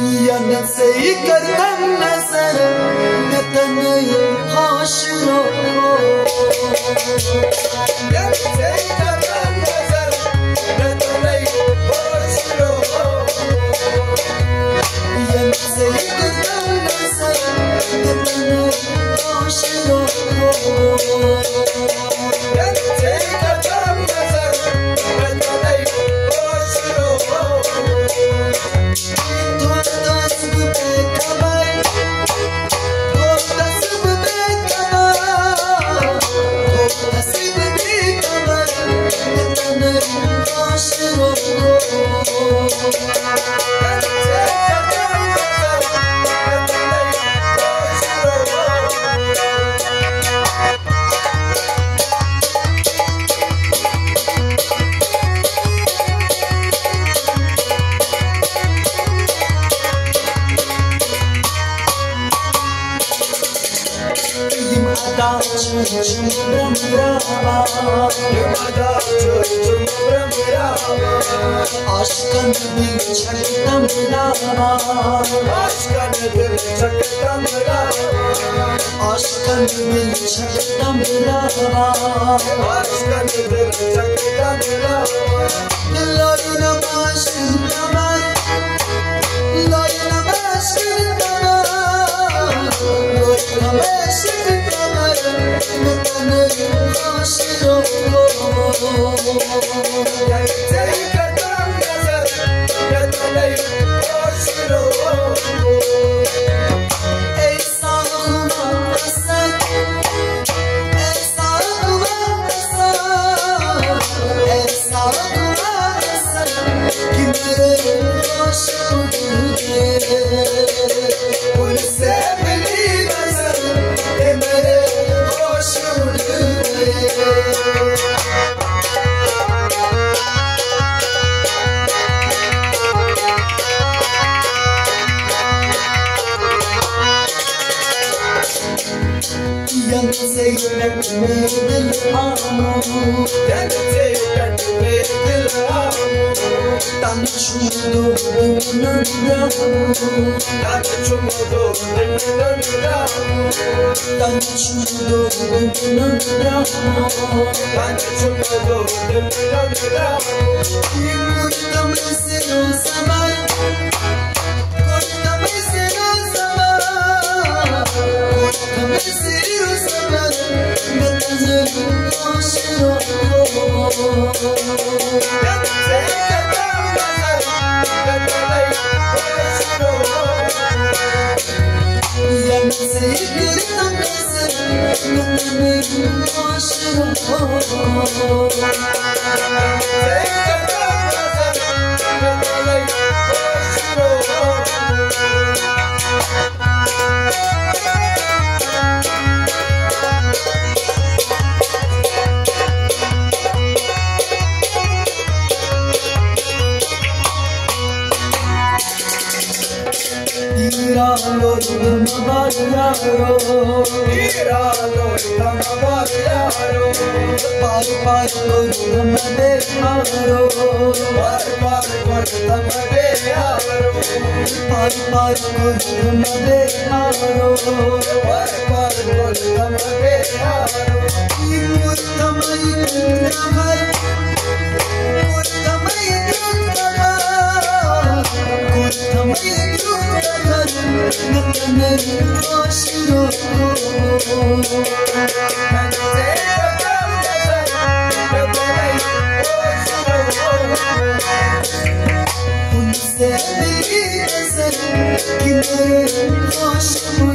Yanıt seyirden nezer Netanı haşro Yanıt seyirden nezer Netanı haşro Yanıt seyirden nezer Netanı haşro Yanıt seyirden nezer Netanı haşro Aşkın dil çaktam lava Aşkın dil çaktam lava Aşkın dil çaktam lava Aşkın dil çaktam lava Loyuna başın tamar Loyuna başın tamar Loyuna başın tamar Netanı aşırı Zeynep merdil amu Zeynep merdil amu Tanışmadı bunun ramu Tanışmadı bunun ramu Tanışmadı bunun ramu Tanışmadı bunun ramu Yumurta mısın o zaman Kurta mısın o zaman Kurta mısın o zaman Netanı aşırı Yanıt sevgilden nezer Netanı aşırı İralo tamar yaro İralo tamar yaro Par par tamare yaro Par par tamare yaro Par par tamare yaro Par par tamare yaro Yumurtamayı kıramay Kurtamayı kıramay Kurtamayı kıramay Netanı aşırı Bunu sevmeyi ezer Kimlere aşırı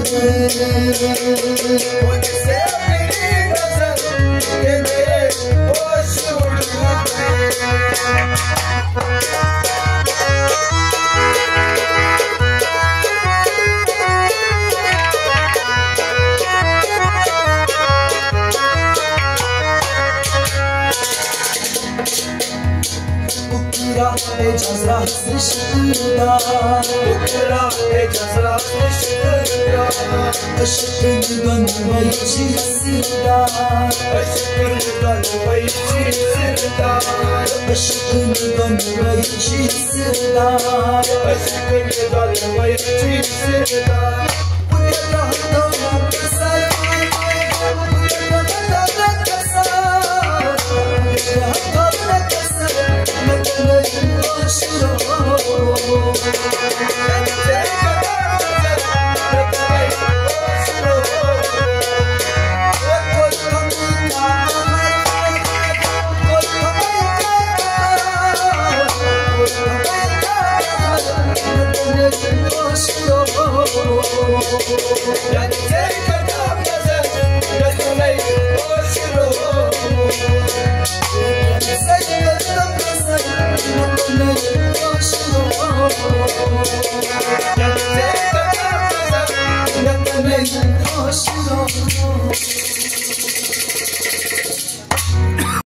Bunu sevmeyi ezer Kimlere aşırı ecaz razışında Ukra ecaz razışında Aşkından vay çizilda Aşkından vay çizilda Aşkından vay çizilda Aşkından vay çizilda Bu yavrahtan kısay Bu yavrahtan kısay Bu yavrahtan kısay Mekneyin aşırı Let's take a